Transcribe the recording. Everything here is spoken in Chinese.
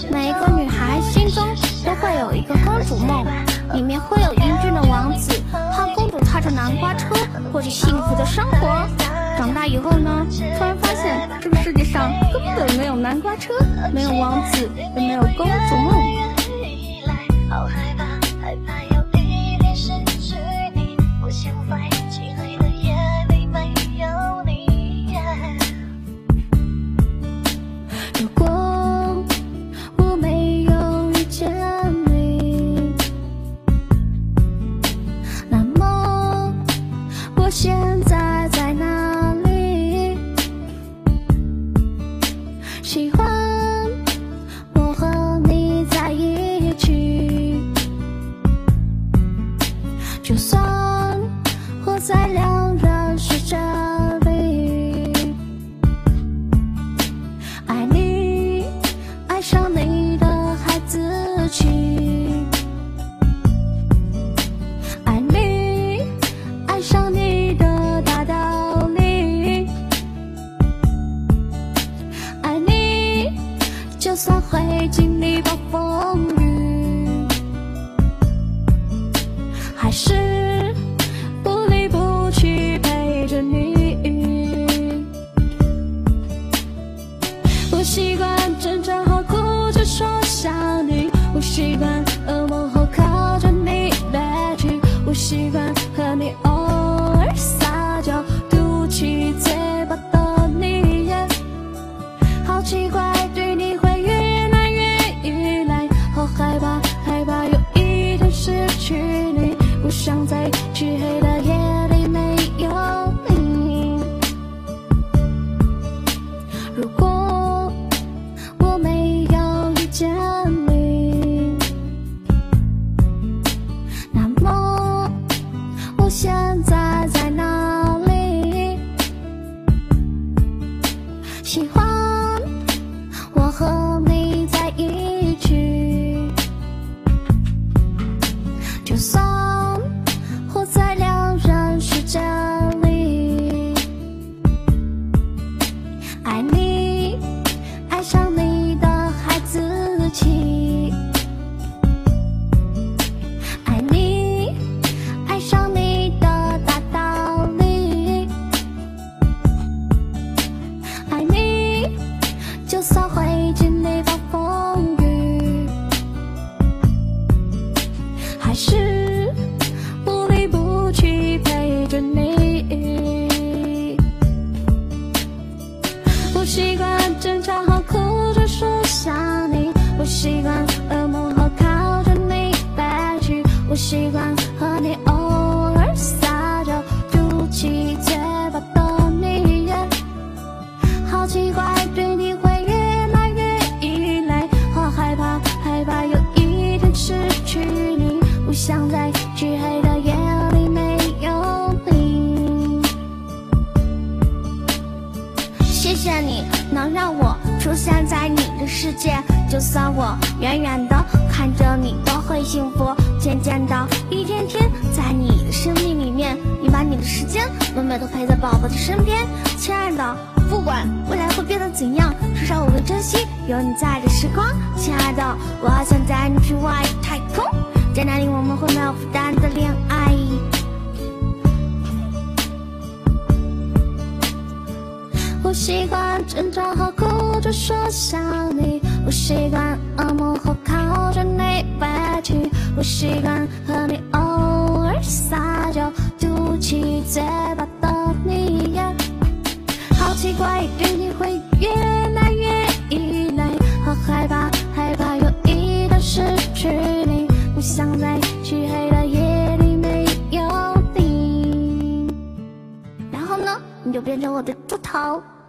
每一个女孩心中都会有一个公主梦，里面会有英俊的王子和公主踏着南瓜车过着幸福的生活。长大以后呢，突然发现这个世界上根本没有南瓜车，没有王子，也没有公主梦。 好害怕，害怕有一天失去你，我想在漆黑的夜里没有你。 如果我没有遇见你，那么我现在在哪里？喜欢我和你在一起，就算活在两人世界里，爱你，爱上你的孩子气，爱你，爱上你的大道理，爱你，就算会经历暴风雨，还是不离不弃陪着你。我习惯争吵后哭着说想你，我习惯噩梦后靠着你憋屈，我习惯和你偶尔撒娇嘟起嘴巴的你也好奇怪，对你会越来越依赖，好害怕，害怕有一天失去你，不想在漆黑的夜里没有你。如果我没有遇见你，那么我现在在哪里？喜欢我和你在一起，就算活在两人世界里，爱你，爱上你的孩子气，爱你，爱上你的大道理，爱你，就算会经历暴风雨，还是不离不弃陪着你。我习惯争吵后哭着说想你，我习惯噩梦后靠着你憋屈，我习惯和你偶尔撒娇嘟起嘴巴的你也好奇怪，对你会越来越依赖，好害怕，害怕有一天失去你，不想在漆黑的夜里没有你。谢谢你能让我出现在你的世界，就算我远远的看着你都会幸福，渐渐的一天天在你的生命里面，你把你的时间永远都陪在宝宝的身边。亲爱的，不管未来会变得怎样，至少我会珍惜有你在的时光。亲爱的，我好想带你去外太空，在那里我们会没有负担的恋爱。我习惯争吵后哭着说想你，我习惯噩梦后靠着你憋屈，我习惯和你偶尔撒娇嘟起嘴巴的你也好奇怪，对你会越来越依赖，好害怕，害怕有一天失去你，不想在漆黑的夜里没有你。然后呢，你就变成我的猪头。